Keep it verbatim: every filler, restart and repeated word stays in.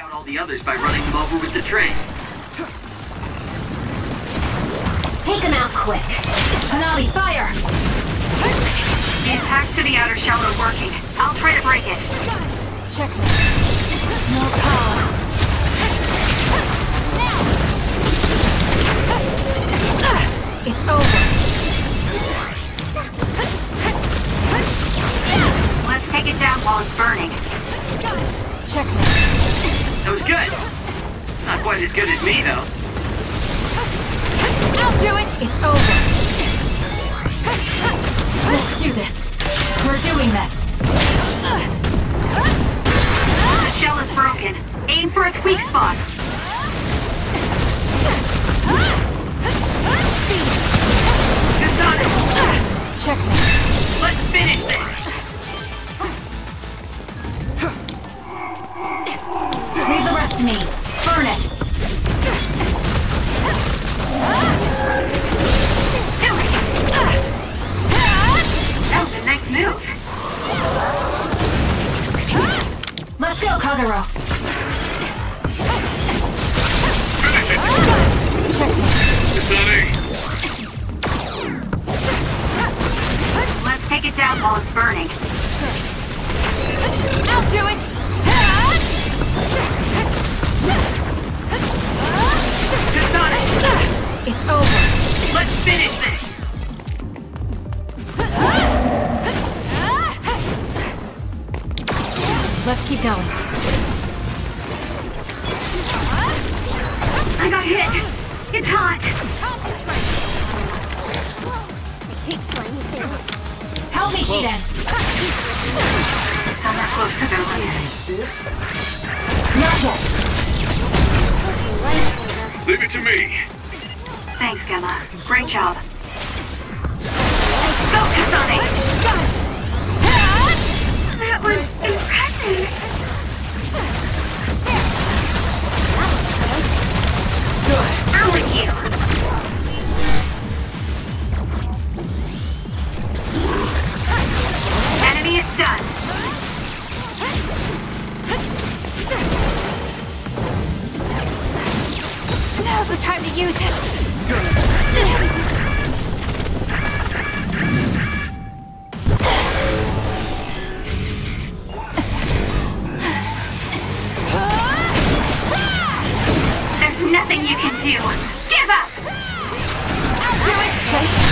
out all the others by running them over with the train. Take them out quick. Hanabi, fire! The attack to the outer shell is working. I'll try to break it. Check me. No power. It's over. Let's take it down while it's burning. Check me. That was good. Not quite as good as me, though. I'll do it! It's over. Let's do this. We're doing this. The shell is broken. Aim for its weak spot. Kasane! Check me. Let's finish this! Leave the rest to me. Burn it. Do it! That was a nice move. Let's go, Kagero. Check me. Let's take it down while it's burning. I'll do it. Kasane! It's over. Let's finish this! Let's keep going. I got hit. It's hot. Help me, Shiden. It's not that close to their limit. Sis? Not yet. Leave it to me. Thanks, Gemma. Great job. Go, Kasane! That was impressive. Good. I'm with you. Enemy is done. Now's the time to use it. There's nothing you can do. Give up! I'll do it, Chase.